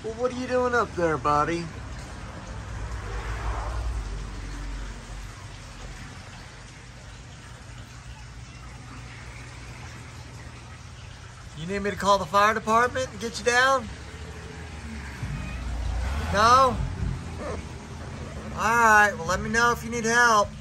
Well, what are you doing up there, buddy? You need me to call the fire department and get you down? No? Alright, well let me know if you need help.